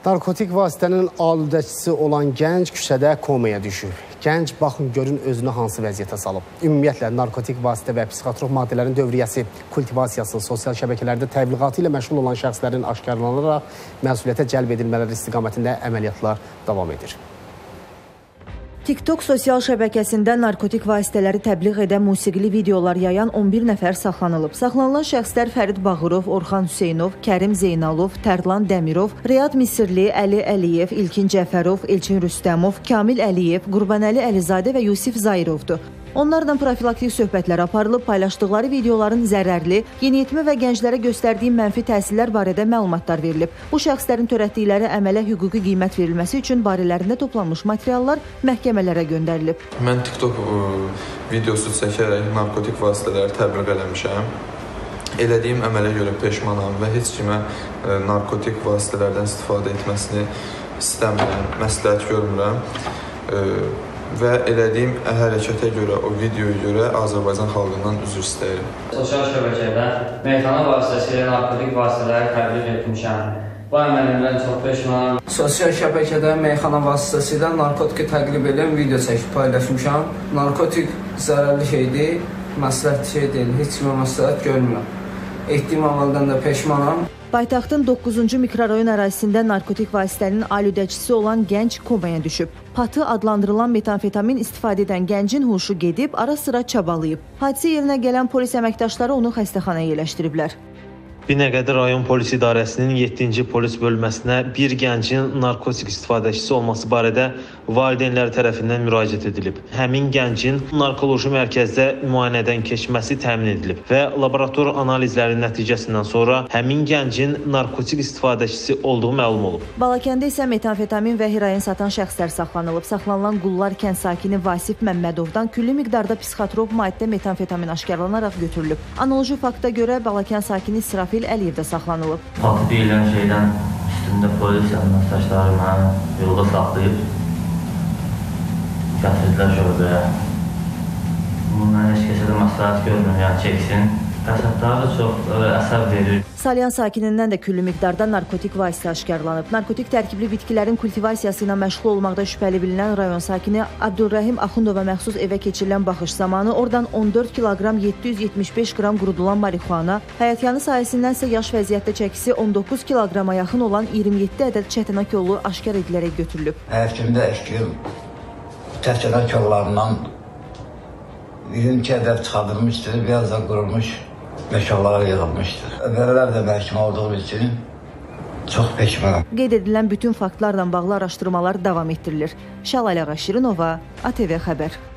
Narkotik vasitənin aludəçisi olan gənc küçədə komaya düşüb. Gənc baxın görün özünü hansı vəziyyətə salıb. Ümumiyyətlə, narkotik vasitə və psixotrop maddələrin dövriyyəsi, kultivasiyası, sosial şəbəkələrdə təbliğatı ilə məşğul olan şəxslərin aşkarlanaraq məsuliyyətə cəlb edilmələri istiqamətində əməliyyatlar davam edir. TikTok sosial şəbəkəsində narkotik vasitələri təbliğ edən musiqili videolar yayan 11 nəfər saxlanılıb. Saxlanılan şəxslər Fərid Bağırov, Orxan Hüseynov, Kərim Zeynalov, Tərlan Dəmirov, Riyad Misirli, Əli Əliyev, İlkin Cəfərov, Elçin Rüstəmov, Kamil Əliyev, Qurbanəli Əlizadə və Yusif Zairovdur. Onlardan profilaktik söhbətlər aparılıb, paylaşdıqları videoların zərərli, yeniyetmə və gənclərə göstərdiyi mənfi təsirlər barədə məlumatlar verilib. Bu şəxslərin törətdikləri əmələ hüquqi qiymət verilməsi üçün barələrində toplanmış materiallar məhkəmələrə göndərilib. Mən TikTok videosu çəkərək narkotik vasitələri təbliğ eləmişəm. Elədiyim əmələ görə peşmanam və heç kimə narkotik vasitələrdən istifadə etməsini istəmirəm, məsləhət görmürəm. Və elədiyim hərəkətə görə, o videoya görə Azərbaycan xalqından üzr istəyirəm. Sosial şəbəkədə meyxana vasitəsilə narkotik vasitələri təbliğ etmişəm. Bu əməlimdən çox peşmanam. Sosial şəbəkədə meyxana vasitəsilə narkotiki təqlib edən video çəkib paylaşmışam. Narkotik zərərli şeydir, məsləhət şey deyil, heç kimə məsləhət görmürəm. Etdiyim əməldən də peşmanam. Paytaxtın 9-cu mikrorayon ərazisində narkotik vasitənin aludəçisi olan gənc komaya düşüb. Patı adlandırılan metamfetamin istifadə edən gəncin huşu gedib, ara sıra çabalayıb. Hadisə yerinə gələn polis əməkdaşları onu xəstəxanaya yerləşdiriblər. Binəqədi rayon polis idarəsinin 7-ci polis bölməsinə bir gəncin narkotik istifadəçisi olması barədə valideynləri tərəfindən müraciət edilib. Həmin gəncin narkoloji mərkəzdə müayinədən keçməsi təmin edilib və laborator analizlərin nəticəsindən sonra həmin gəncin narkotik istifadəçisi olduğu məlum olub. Balakəndə isə metamfetamin və heroin satan şəxslər saxlanılıb. Saxlanılan Qullar kənd sakini Vasif Məmmədovdan külli miqdarda psixotrop maddə metamfetamin aşkarlanaraq götürülüb. Analoji fakta görə Balakənd sakini İsrafil Əliyev də saxlanılıb. Patı deyilən şeydən üstündə polis əməkdaşları mənə yolda saxlayıb gətirdilər şöbəyə. Bundan heç kəsə də məsləhət görmür, yəni çəksin. Qəsəbləri çox əsəb verir. Salyan sakinindən də küllü miqdarda narkotik vasitə aşkarlanıb. Narkotik tərkibli bitkilərin kultivasiyası ilə məşğul olmaqda şübhəli bilinən rayon sakini Abdurrahim Axundova məxsus evə keçirilən baxış zamanı oradan 14 kiloqram 775 qram qurudulan marixuana, həyətyanı sahəsindən isə yaş vəziyyətdə çəkisi 19 kiloqrama yaxın olan 27 ədəd çətinək yolu aşkar edilərək götürülüb. Həkimdə eşkiyim çətinək yollarından 22 ədəd çıxadılmışdır, biraz da qurulmuş meşalara yığılmışdır. Əvvəllər də məhkəmə olduğu üçün çox peşmanam. Qeyd edilən bütün faktlarla bağlı araşdırmalar davam etdirilir. Şəlalə Şirinova, ATV Xəbər.